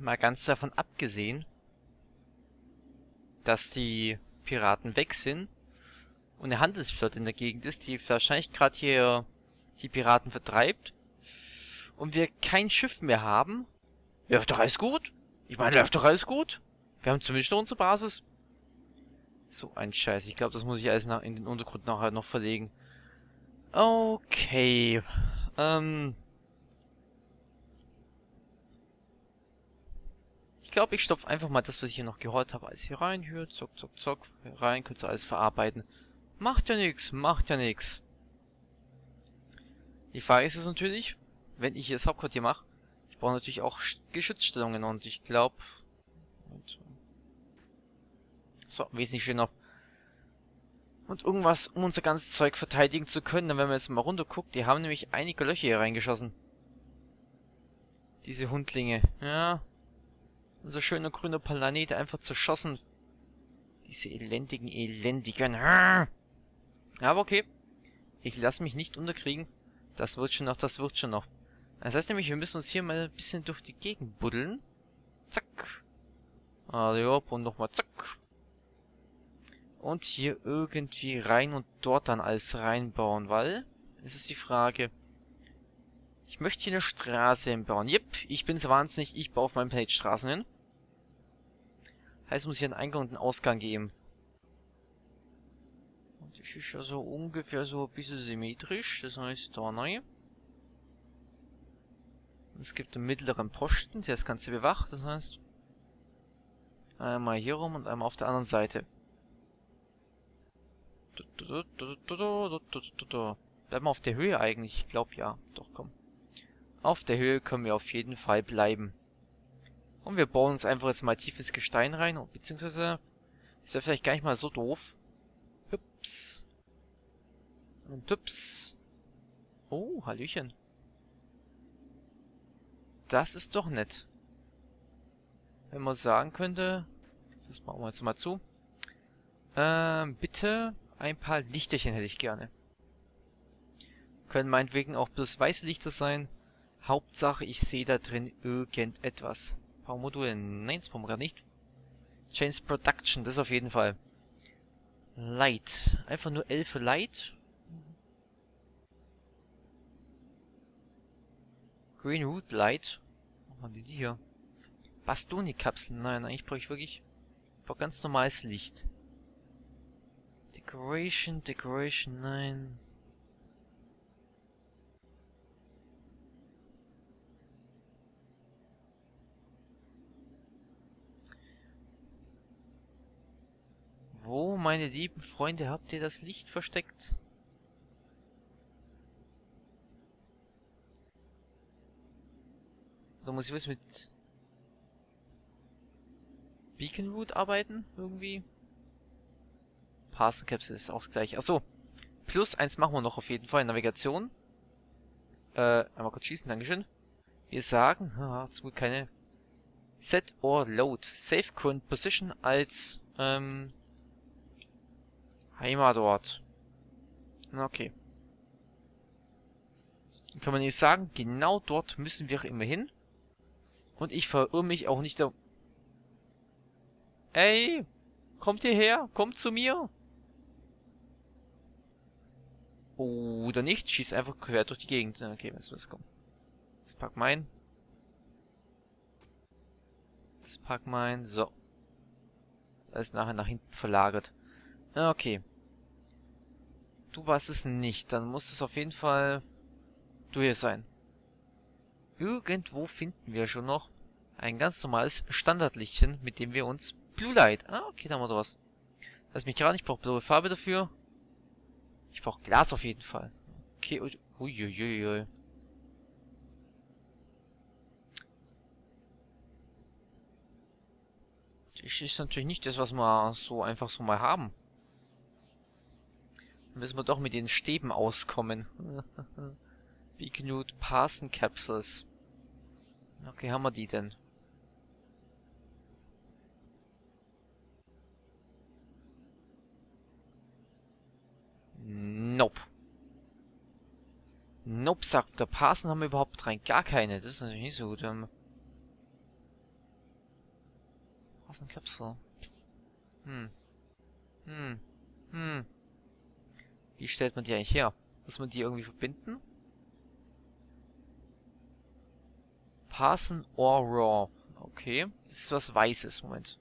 mal ganz davon abgesehen, dass die Piraten weg sind und eine Handelsflotte in der Gegend ist, die wahrscheinlich gerade hier die Piraten vertreibt und wir kein Schiff mehr haben, läuft doch alles gut. Ich meine, läuft doch alles gut. Wir haben zumindest noch unsere Basis. So ein Scheiß. Ich glaube, das muss ich alles in den Untergrund nachher noch verlegen. Okay. Ich glaube, ich stopfe einfach mal das, was ich hier noch gehört habe, alles hier rein. Hier, zock, zock, zock. Hier rein, könnt ihr alles verarbeiten. Macht ja nichts, macht ja nichts. Die Frage ist es natürlich, wenn ich hier das Hauptquartier mache, ich brauche natürlich auch Geschützstellungen und ich glaube... So, wesentlich schöner. Und irgendwas, um unser ganzes Zeug verteidigen zu können. Dann, wenn man jetzt mal runter guckt, die haben nämlich einige Löcher hier reingeschossen. Diese Hundlinge. Ja. Unser schöner grüner Planet einfach zerschossen. Diese elendigen. Aber okay. Ich lasse mich nicht unterkriegen. Das wird schon noch, das wird schon noch. Das heißt nämlich, wir müssen uns hier mal ein bisschen durch die Gegend buddeln. Zack. Und nochmal zack. Und hier irgendwie rein und dort dann alles reinbauen, weil... Es ist die Frage... Ich möchte hier eine Straße hinbauen. Jep, ich bin so wahnsinnig, ich baue auf meinem Planet Straßen hin. Heißt, es muss hier einen Eingang und einen Ausgang geben. Und das ist ja so ungefähr so ein bisschen symmetrisch, das heißt da rein. Es gibt einen mittleren Posten, der das Ganze bewacht, das heißt... Einmal hier rum und einmal auf der anderen Seite. Bleiben wir auf der Höhe eigentlich? Ich glaube ja. Doch, komm. Auf der Höhe können wir auf jeden Fall bleiben. Und wir bauen uns einfach jetzt mal tiefes Gestein rein. Beziehungsweise, ist ja vielleicht gar nicht mal so doof. Hüps. Und hüps. Oh, Hallöchen. Das ist doch nett. Wenn man sagen könnte... Das machen wir jetzt mal zu. Bitte... Ein paar Lichterchen hätte ich gerne. Können meinetwegen auch bloß weiße Lichter sein. Hauptsache, ich sehe da drin irgendetwas. Powermodule, nein, das brauchen wir gar nicht. Change Production, das auf jeden Fall. Light. Einfach nur L für Light. Greenwood Light. Was machen die hier? Bastoni-Kapseln. Nein, eigentlich brauche ich wirklich... Ich brauche ganz normales Licht. Decoration, nein. Wo, meine lieben Freunde, habt ihr das Licht versteckt? Da muss ich was mit Beaconwood arbeiten, irgendwie? Parson Capsule ist auch das gleiche. Achso. Plus eins machen wir noch auf jeden Fall. Navigation. Einmal kurz schießen, dankeschön. Wir sagen, zum Glück keine Set or Load. Save Current Position als, Heimatort. Okay. Dann kann man nicht sagen, genau dort müssen wir immer hin. Und ich verirre mich auch nicht da... Ey! Kommt hierher! Kommt zu mir! Oder nicht, schieß einfach quer durch die Gegend. Okay, was kommt. Das pack mein. Das pack mein. So. Alles nachher nach hinten verlagert. Okay. Du warst es nicht. Dann muss es auf jeden Fall du hier sein. Irgendwo finden wir schon noch ein ganz normales Standardlichtchen, mit dem wir uns Blue Light. Okay, da haben wir sowas. Lass mich gerade, ich brauche blaue Farbe dafür. Ich brauche Glas auf jeden Fall. Okay, uiuiui. Das ist natürlich nicht das, was wir so einfach so mal haben. Dann müssen wir doch mit den Stäben auskommen. Beaconwood Parson Capsules. Okay, haben wir die denn? Nope. Nope, sagt der Parson haben wir überhaupt rein. Gar keine. Das ist natürlich nicht so gut. Was ein Kapsel. Hm. Hm. Hm. Wie stellt man die eigentlich her? Muss man die irgendwie verbinden? Parsen or Raw. Okay. Das ist was Weißes. Moment.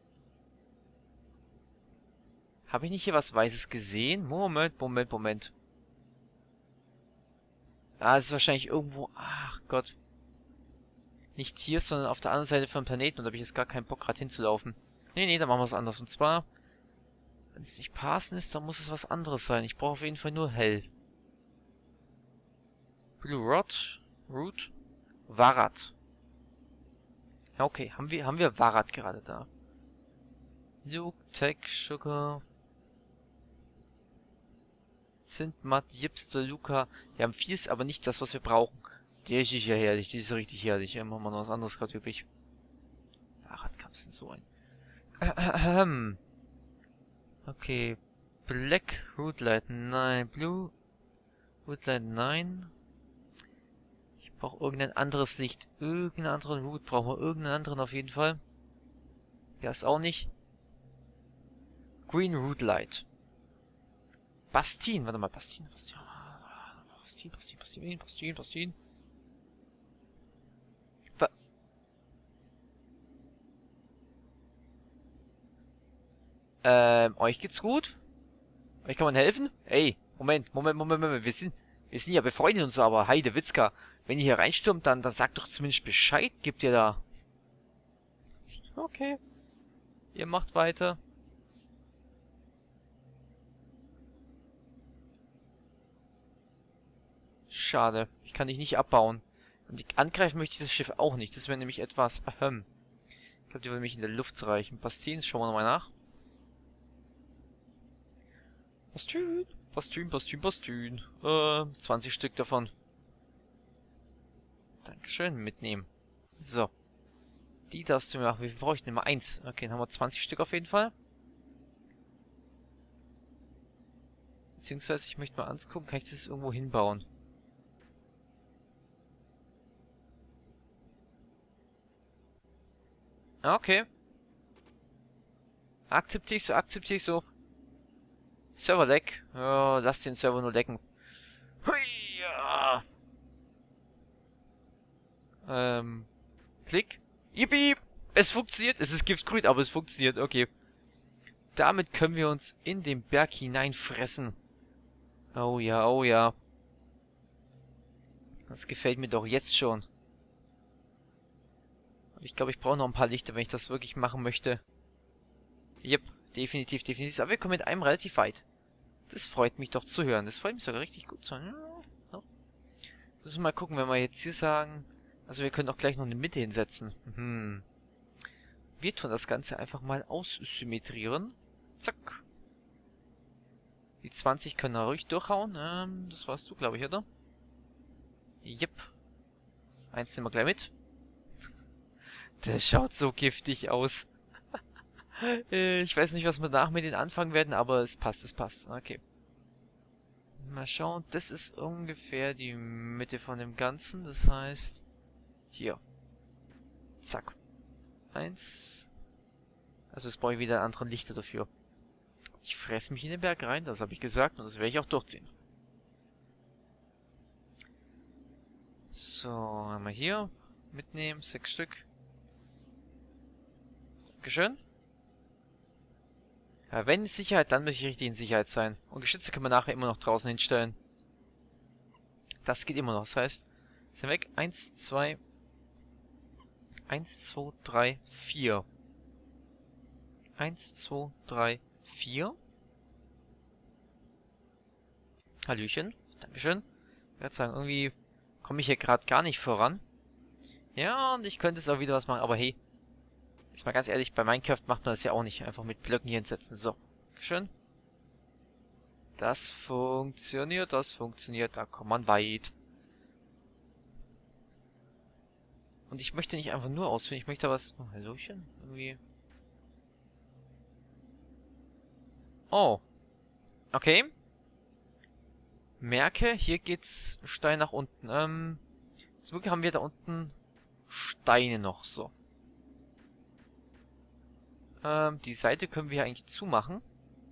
Habe ich nicht hier was Weißes gesehen? Moment. Ah, das ist wahrscheinlich irgendwo... Ach Gott. Nicht hier, sondern auf der anderen Seite vom Planeten. Und da habe ich jetzt gar keinen Bock, gerade hinzulaufen. Nee, dann machen wir es anders. Und zwar... Wenn es nicht Parsen ist, dann muss es was anderes sein. Ich brauche auf jeden Fall nur hell. Blue Rod. Root. Varat. Ja, okay. Haben wir Varat gerade da. Luke, Tech, Sugar... Zintmatt, Jipster, Luca. Wir haben vieles, aber nicht das, was wir brauchen. Die ist ja herrlich, die ist richtig herrlich. Ja, machen wir noch was anderes gerade übrig. Fahrradkapseln so ein. Okay. Black Rootlight, nein. Blue Rootlight, nein. Ich brauche irgendein anderes Licht. Irgendeinen anderen Root brauchen wir. Irgendeinen anderen auf jeden Fall. Ja, ist auch nicht. Green Rootlight. Bastin, warte mal, Bastin. Euch geht's gut? Euch kann man helfen? Ey, Moment. Wir sind ja befreundet und so, aber Heide Witzka, wenn ihr hier reinstürmt, dann sagt doch zumindest Bescheid, gibt ihr da. Okay. Ihr macht weiter. Schade. Ich kann dich nicht abbauen. Und angreifen möchte ich das Schiff auch nicht. Das wäre nämlich etwas... Ich glaube, die wollen mich in der Luft zerreichen. Bastien, schauen wir nochmal nach. Bastien. 20 Stück davon. Dankeschön, mitnehmen. So. Die darfst du mir machen. Wie viel brauche ich denn? Nummer 1. Okay, dann haben wir 20 Stück auf jeden Fall. Beziehungsweise, ich möchte mal angucken, kann ich das irgendwo hinbauen? Okay. Akzeptiere ich so. Server leck. Ja, lass den Server nur lecken. Huia. Klick. Yippie! Es funktioniert. Es ist giftgrün, aber es funktioniert. Okay. Damit können wir uns in den Berg hineinfressen. Oh ja. Das gefällt mir doch jetzt schon. Aber ich glaube, ich brauche noch ein paar Lichter, wenn ich das wirklich machen möchte. Yep, definitiv. Aber wir kommen mit einem relativ weit. Das freut mich doch zu hören. Das freut mich sogar richtig gut zu hören. Ja. Müssen wir mal gucken, wenn wir jetzt hier sagen... Also wir können auch gleich noch eine Mitte hinsetzen. Wir tun das Ganze einfach mal aussymmetrieren. Zack. Die 20 können wir ruhig durchhauen. Das warst du, glaube ich, oder? Yep. Eins nehmen wir gleich mit. Das schaut so giftig aus. Ich weiß nicht, was wir danach mit denen anfangen werden, aber es passt. Okay. Mal schauen. Das ist ungefähr die Mitte von dem Ganzen. Das heißt... Hier. Zack. 1. Also jetzt brauche ich wieder einen anderen Lichter dafür. Ich fresse mich in den Berg rein, das habe ich gesagt, und das werde ich auch durchziehen. So, einmal hier. Mitnehmen, 6 Stück. Dankeschön. Ja, wenn Sicherheit, dann möchte ich richtig in Sicherheit sein. Und Geschütze können wir nachher immer noch draußen hinstellen. Das geht immer noch, das heißt, sind weg. 1, 2, 3, 4. 1, 2, 3, 4. Hallöchen. Dankeschön. Ich würde sagen, irgendwie komme ich hier gerade gar nicht voran. Ja, und ich könnte es auch wieder was machen, aber hey. Jetzt mal ganz ehrlich, bei Minecraft macht man das ja auch nicht. Einfach mit Blöcken hier hinsetzen. So. Schön. Das funktioniert. Da kommt man weit. Und ich möchte nicht einfach nur ausführen. Ich möchte was... Oh, Hallöchen? Irgendwie... Oh. Okay. Merke, hier geht's steil nach unten. Zum Glück haben wir da unten Steine noch. So. Die Seite können wir hier eigentlich zumachen.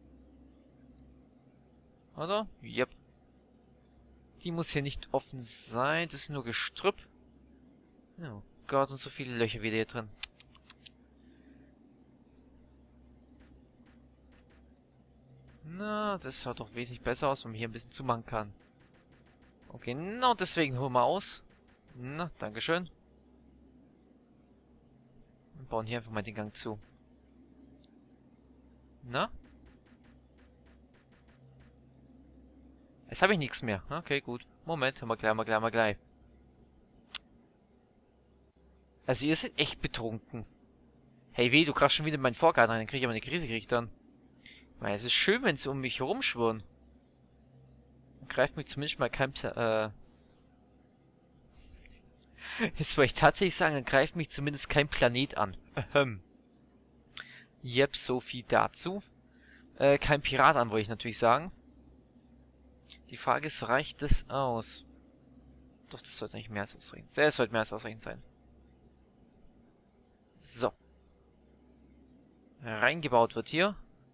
Oder? Yep. Die muss hier nicht offen sein. Das ist nur Gestrüpp. Oh Gott, und so viele Löcher wieder hier drin. Na, das schaut doch wesentlich besser aus, wenn man hier ein bisschen zumachen kann. Okay, genau deswegen holen wir aus. Na, dankeschön. Und bauen hier einfach mal den Gang zu. Na? Jetzt habe ich nichts mehr. Okay, gut. Moment, haben wir gleich. Also ihr seid echt betrunken. Hey weh, du krachst schon wieder in meinen Vorgarten rein, dann krieg ich aber eine Krise gekriegt dann. Weil es ist schön, wenn sie um mich herumschwirren. Dann greift mich zumindest mal kein Jetzt wollte ich tatsächlich sagen, dann greift mich zumindest kein Planet an. Yep, so viel dazu. Kein Pirat an, wollte ich natürlich sagen. Die Frage ist, reicht das aus? Doch, das sollte nicht mehr als ausreichend sein. Das sollte mehr als ausreichend sein. So. Reingebaut wird hier.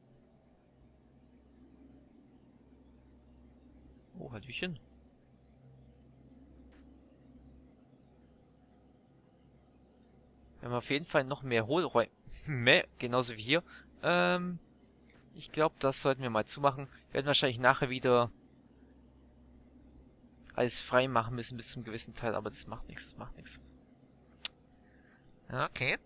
Oh, Hallöchen. Wir haben auf jeden Fall noch mehr Hohlräume. Mehr, genauso wie hier. Ich glaube, das sollten wir mal zumachen. Wir werden wahrscheinlich nachher wieder alles frei machen müssen bis zum gewissen Teil, aber das macht nichts, das macht nichts. Okay.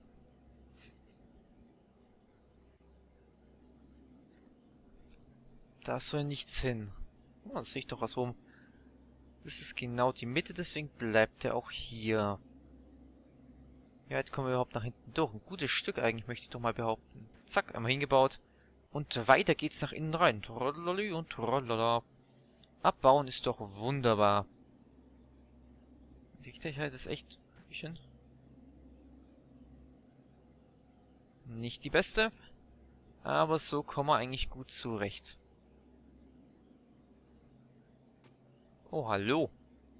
Da soll nichts hin. Oh, das sehe ich doch was rum. Das ist genau die Mitte, deswegen bleibt er auch hier. Ja, jetzt kommen wir überhaupt nach hinten durch. Ein gutes Stück eigentlich, möchte ich doch mal behaupten. Zack, einmal hingebaut. Und weiter geht's nach innen rein. Trolloli und trollala. Abbauen ist doch wunderbar. Die Sicherheit ist echt nicht die beste. Aber so kommen wir eigentlich gut zurecht. Oh, hallo.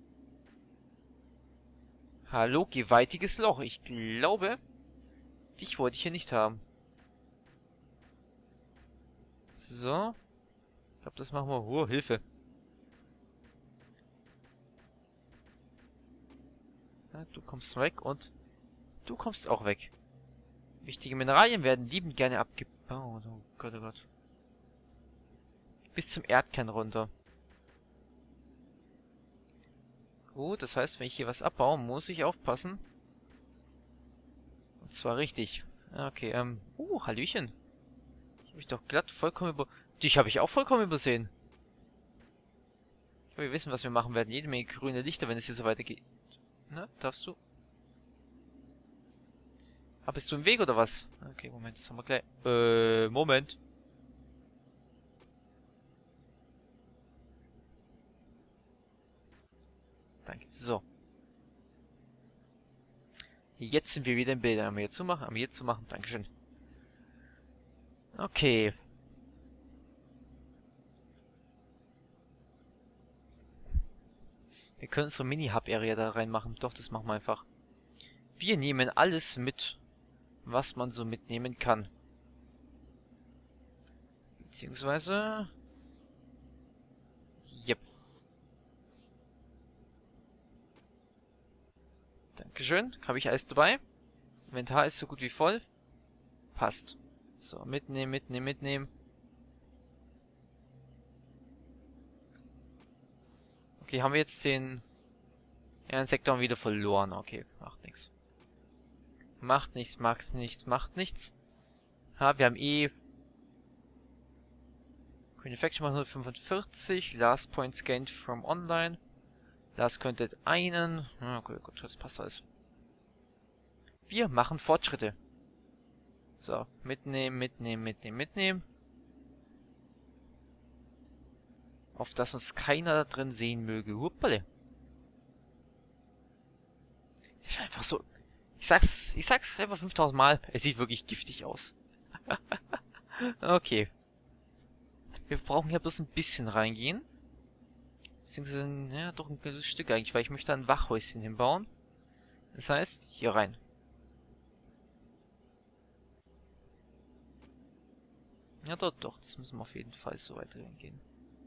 Hallo, gewaltiges Loch. Ich glaube, dich wollte ich hier nicht haben. So. Ich glaube, das machen wir. Oh, Hilfe. Ja, du kommst weg und du kommst auch weg. Wichtige Mineralien werden liebend gerne abgebaut. Oh Gott, oh Gott. Bis zum Erdkern runter. Gut, das heißt, wenn ich hier was abbaue, muss ich aufpassen. Und zwar richtig. Okay, Hallöchen. Ich habe ich doch glatt vollkommen Dich habe ich auch vollkommen übersehen. Aber wir wissen, was wir machen werden. Jede Menge grüne Lichter, wenn es hier so weitergeht. Na, darfst du? Ah, bist du im Weg oder was? Okay, Moment, das haben wir gleich. Moment. Danke. So. Jetzt sind wir wieder im Bild. Haben wir jetzt zu machen? Haben wir jetzt zu machen? Dankeschön. Okay. Wir können unsere Mini-Hub-Area da reinmachen. Doch, das machen wir einfach. Wir nehmen alles mit, was man so mitnehmen kann. Beziehungsweise... Yep. Dankeschön. Habe ich alles dabei? Inventar ist so gut wie voll. Passt. So, mitnehmen, mitnehmen, mitnehmen. Okay, haben wir jetzt den Sektor wieder verloren. Okay, macht nichts. Macht nichts, macht nichts, macht nichts. Ha, wir haben Green Infection macht 145. Last Point Scanned from Online. Das könnte einen... Okay, gut, das passt alles. Wir machen Fortschritte. So, mitnehmen, mitnehmen, mitnehmen, mitnehmen. Auf dass uns keiner da drin sehen möge. Huppale. Ist einfach so... Ich sag's einfach 5000 Mal. Es sieht wirklich giftig aus. Okay. Wir brauchen hier bloß ein bisschen reingehen. Beziehungsweise, ja, doch ein gutes Stück eigentlich, weil ich möchte ein Wachhäuschen hinbauen. Das heißt, hier rein. Ja, doch, das müssen wir auf jeden Fall so weit reingehen.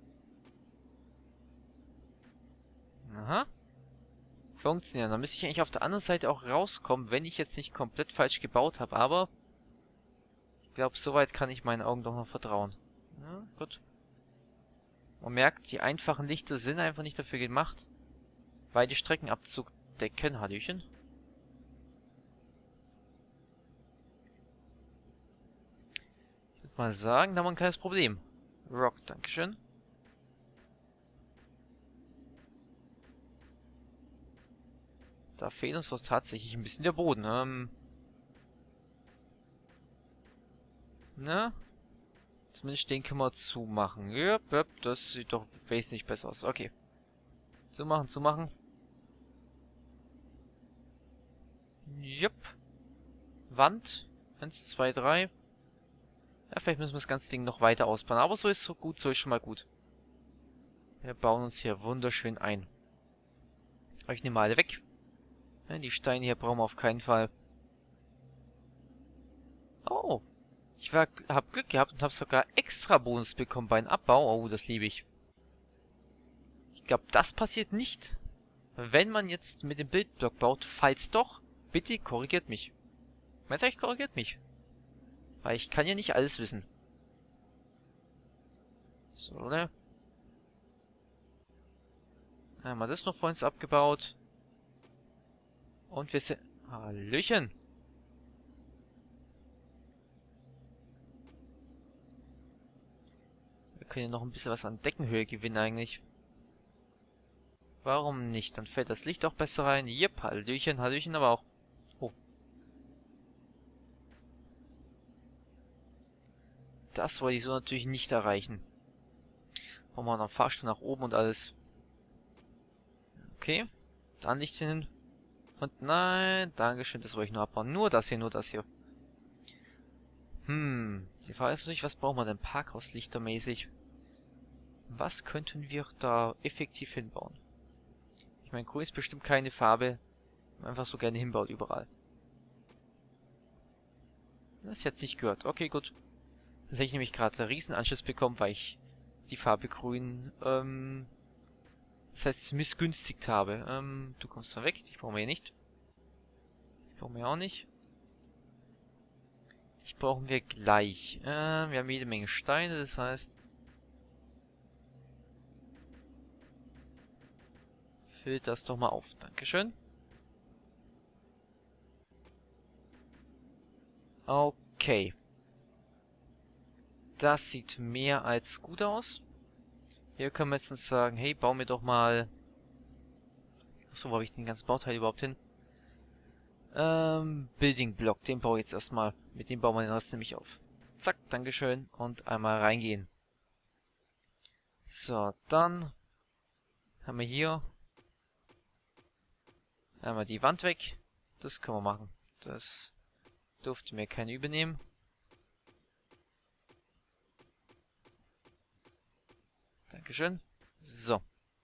Aha. Funktionieren. Dann müsste ich eigentlich auf der anderen Seite auch rauskommen, wenn ich jetzt nicht komplett falsch gebaut habe. Aber ich glaube, soweit kann ich meinen Augen doch noch vertrauen. Ja, gut. Man merkt, die einfachen Lichter sind einfach nicht dafür gemacht, weite Strecken abzudecken. Hallöchen. Ich würde mal sagen, da haben wir ein kleines Problem. Rock, dankeschön. Da fehlt uns doch tatsächlich ein bisschen der Boden. Na? Zumindest den können wir zumachen. Yep, das sieht doch wesentlich besser aus. Okay. Zumachen, zumachen. Yep. Wand. 1, 2, 3. Ja, vielleicht müssen wir das ganze Ding noch weiter ausbauen. Aber so ist so gut, so ist schon mal gut. Wir bauen uns hier wunderschön ein. Ich nehme mal alle weg. Ja, die Steine hier brauchen wir auf keinen Fall. Oh. Hab Glück gehabt und habe sogar extra Bonus bekommen bei einem Abbau. Oh, das liebe ich. Ich glaube, das passiert nicht, wenn man jetzt mit dem Bildblock baut. Falls doch, bitte korrigiert mich. Meinst du, euch korrigiert mich? Weil ich kann ja nicht alles wissen. So, ne? Haben wir das noch vor uns abgebaut. Und wir sind... Hallöchen! Wir können ja noch ein bisschen was an Deckenhöhe gewinnen eigentlich. Warum nicht? Dann fällt das Licht auch besser rein. Jep, Hallöchen, Hallöchen aber auch. Oh. Das wollte ich so natürlich nicht erreichen. Brauchen wir noch einen Fahrstuhl nach oben und alles. Okay. Dann Licht hin. Und nein, Dankeschön, das wollte ich nur abbauen. Nur das hier, nur das hier. Die Frage ist natürlich, was brauchen wir denn Parkhauslichtermäßig? Was könnten wir da effektiv hinbauen? Ich meine, grün ist bestimmt keine Farbe, die man einfach so gerne hinbaut überall. Das ist jetzt nicht gehört. Okay, gut. Dann hätte ich nämlich gerade einen Riesenanschluss bekommen, weil ich die Farbe grün, das heißt, missgünstigt habe. Du kommst mal weg, dich brauchen wir hier nicht. Die brauchen wir auch nicht. Die brauchen wir gleich. Wir haben jede Menge Steine, das heißt... Füllt das doch mal auf. Dankeschön. Okay. Das sieht mehr als gut aus. Hier können wir jetzt sagen, hey, bau mir doch mal... Achso, wo habe ich den ganzen Bauteil überhaupt hin? Building Block, den baue ich jetzt erstmal. Mit dem bauen wir den Rest nämlich auf. Zack, Dankeschön. Und einmal reingehen. So, dann haben wir hier einmal die Wand weg. Das können wir machen. Das durfte mir keiner übernehmen. Dankeschön. So.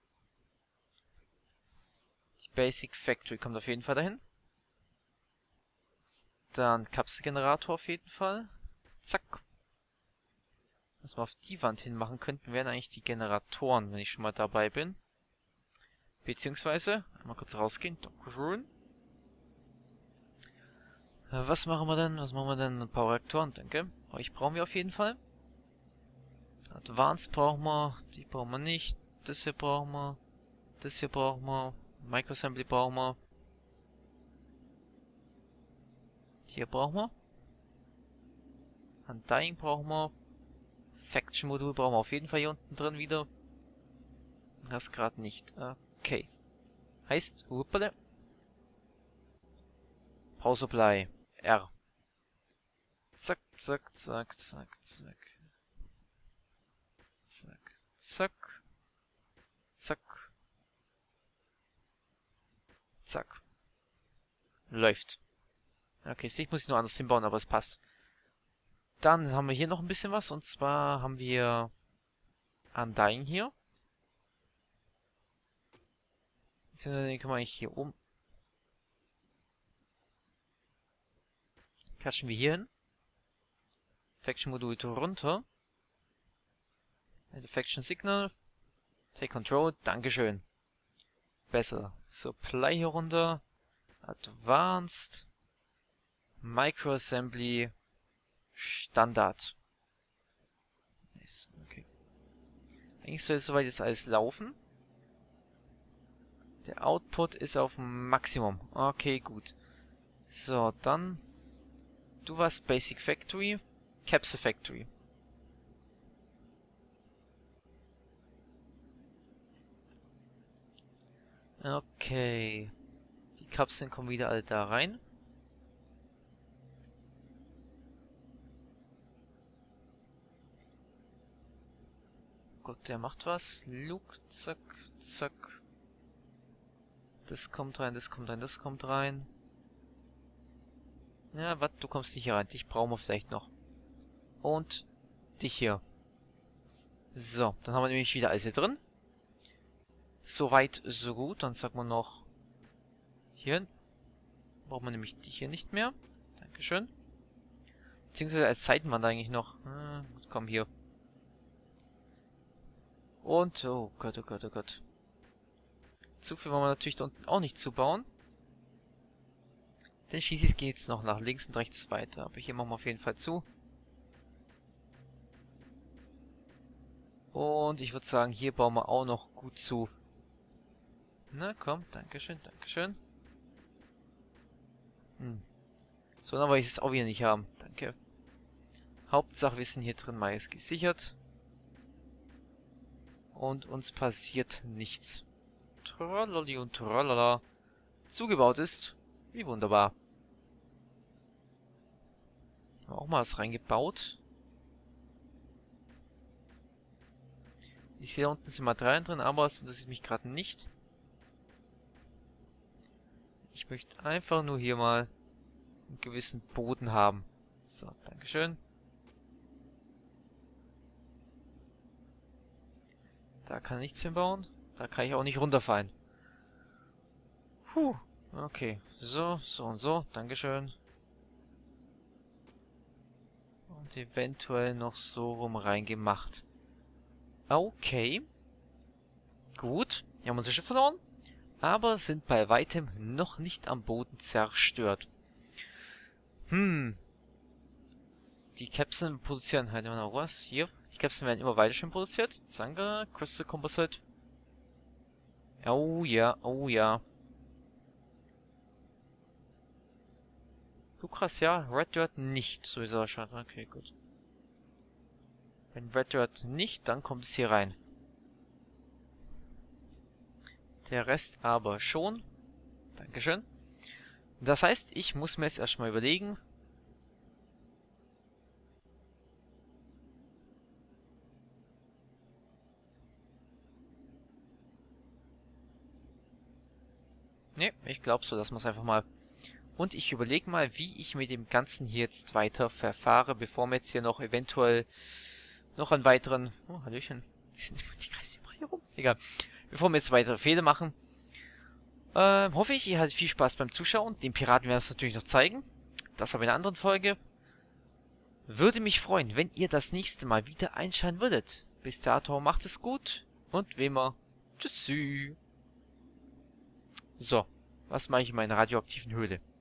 Die Basic Factory kommt auf jeden Fall dahin. Dann Kapselgenerator auf jeden Fall. Zack. Was wir auf die Wand hin machen könnten, wären eigentlich die Generatoren, wenn ich schon mal dabei bin. Beziehungsweise, mal kurz rausgehen. Dankeschön. Was machen wir denn? Was machen wir denn? Powerreaktoren, danke. Euch brauchen wir auf jeden Fall. Advanced brauchen wir. Die brauchen wir nicht. Das hier brauchen wir. Das hier brauchen wir. Microassembly brauchen wir. Hier brauchen wir. Undying brauchen wir. Faction Modul brauchen wir auf jeden Fall hier unten drin wieder. Das gerade nicht. Okay. Heißt, uppale. Power Supply. R. Zack, zack, zack, zack, zack. Zack, zack. Zack. Zack. Läuft. Okay, Sicht muss ich nur anders hinbauen, aber es passt. Dann haben wir hier noch ein bisschen was, und zwar haben wir Undying hier. Den können wir eigentlich hier oben. Klatschen wir hier hin. Faction Modul runter. Defection Signal. Take Control. Dankeschön. Besser. Supply hier runter. Advanced. Microassembly. Standard. Nice. Okay. Eigentlich soll es soweit jetzt alles laufen. Der Output ist auf Maximum. Okay, gut. So, dann... Du warst Basic Factory. Capsule Factory. Okay. Die Kapseln kommen wieder alle da rein. Gott, der macht was. Luke, zack, zack. Das kommt rein, das kommt rein, das kommt rein. Ja, was? Du kommst nicht hier rein. Dich brauchen wir vielleicht noch. Und dich hier. So, dann haben wir nämlich wieder alles hier drin. Soweit, so gut. Dann sagen wir noch... Hier. Brauchen wir nämlich die hier nicht mehr. Dankeschön. Beziehungsweise als Seitenwand eigentlich noch. Komm, hier. Und... Oh Gott, oh Gott, oh Gott. Zu viel wollen wir natürlich da unten auch nicht zubauen. Denn schließlich geht es noch nach links und rechts weiter. Aber hier machen wir auf jeden Fall zu. Und ich würde sagen, hier bauen wir auch noch gut zu. Na komm, dankeschön, dankeschön. So, dann wollte ich es auch wieder nicht haben. Danke. Hauptsache, wir sind hier drin meist gesichert. Und uns passiert nichts. Tralali und tralala. Zugebaut ist. Wie wunderbar. Haben wir auch mal was reingebaut. Ich sehe, da unten sind Materialien drin, aber das interessiert mich gerade nicht. Ich möchte einfach nur hier mal einen gewissen Boden haben. So, dankeschön. Da kann nichts hinbauen. Da kann ich auch nicht runterfallen. Puh. Okay. So, so und so. Dankeschön. Und eventuell noch so rum reingemacht. Okay. Gut. Wir haben unser Schiff verloren. Aber sind bei weitem noch nicht am Boden zerstört. Die Kapseln produzieren halt immer noch was. Hier. Die Kapseln werden immer weiter schön produziert. Zange, Crystal Composite. Oh ja, oh ja. Lukas, ja. Red Dirt nicht. Sowieso schon. Okay, gut. Wenn Red Dirt nicht, dann kommt es hier rein. Der Rest aber schon. Dankeschön. Das heißt, ich muss mir jetzt erstmal überlegen. Ne, ich glaube so, lassen wir es einfach mal. Und ich überlege mal, wie ich mit dem Ganzen hier jetzt weiter verfahre, bevor wir jetzt hier noch eventuell noch einen weiteren... Oh, Hallöchen. Die kreisen überall hier rum. Egal. Bevor wir jetzt weitere Fehler machen, hoffe ich, ihr hattet viel Spaß beim Zuschauen. Den Piraten werden wir es natürlich noch zeigen. Das aber in einer anderen Folge. Würde mich freuen, wenn ihr das nächste Mal wieder einschalten würdet. Bis dato macht es gut und wie immer, tschüssi. So, was mache ich in meiner radioaktiven Höhle?